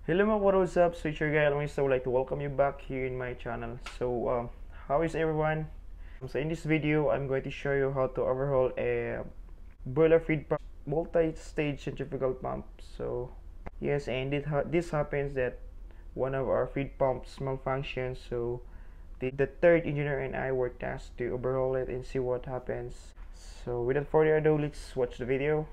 Hello mga what's up? So it's your guy Always. I would like to welcome you back here in my channel. How is everyone? So in this video, I'm going to show you how to overhaul a boiler feed pump, multi-stage centrifugal pump. So yes, and this happens that one of our feed pumps malfunctions. So the third engineer and I were tasked to overhaul it and see what happens. So without further ado, let's watch the video.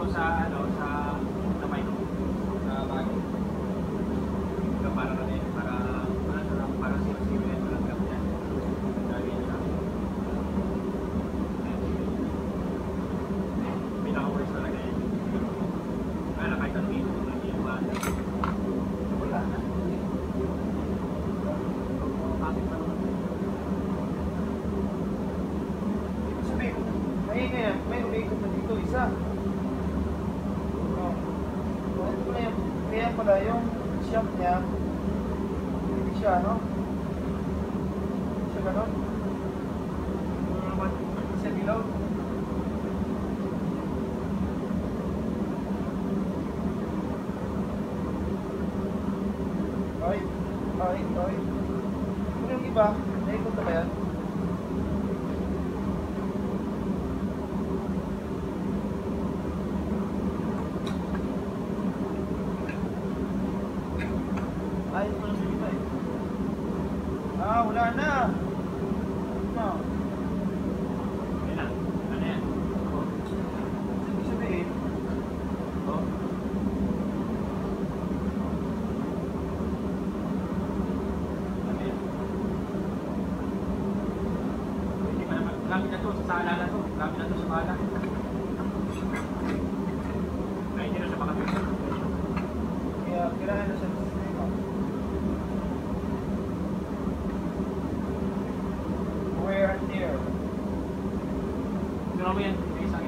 sa ano, sa kamay ko. Sa bag. Ito para na din, para sino-sino yan, walang gap yan. Lagi yan lang. Pinaka-worst talaga yan. Kaya kahit anong ito, hindi yung bata. Wala na. Bakit pa naman? Sabi, may umikot na dito, isa. Oh. Bakit ko na yung, kaya pala yung shop niya, hindi siya, no? Siya ganon? Siya below? Ay. Kung yung iba, naikot na ba yan? Ayos mo lang sa iba eh. Wala na. No. Yan lang. Ano yan? Ibig sabihin, Oh. Ano yan? Hindi pa naman. Gamit na to sa sala na to. Gamit na to sa bala. Ay, hindi na siya makapit. kaya kailangan na siya sa sistema. Wear and tear. Tignan mo yan. May isang